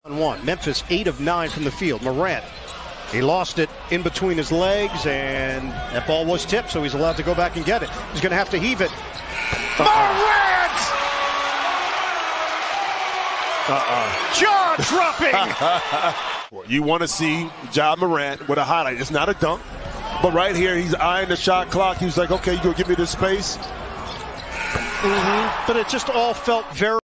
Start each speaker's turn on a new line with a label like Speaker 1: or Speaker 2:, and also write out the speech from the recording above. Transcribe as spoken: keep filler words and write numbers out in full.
Speaker 1: One. Memphis eight of nine from the field. Morant, he lost it in between his legs, and that ball was tipped, so he's allowed to go back and get it. He's going to have to heave it. Morant! Uh-uh. Jaw dropping!
Speaker 2: You want to see Ja Morant with a highlight. It's not a dunk, but right here he's eyeing the shot clock. He's like, okay, you gonna give me this space?
Speaker 1: Mm-hmm. But it just all felt very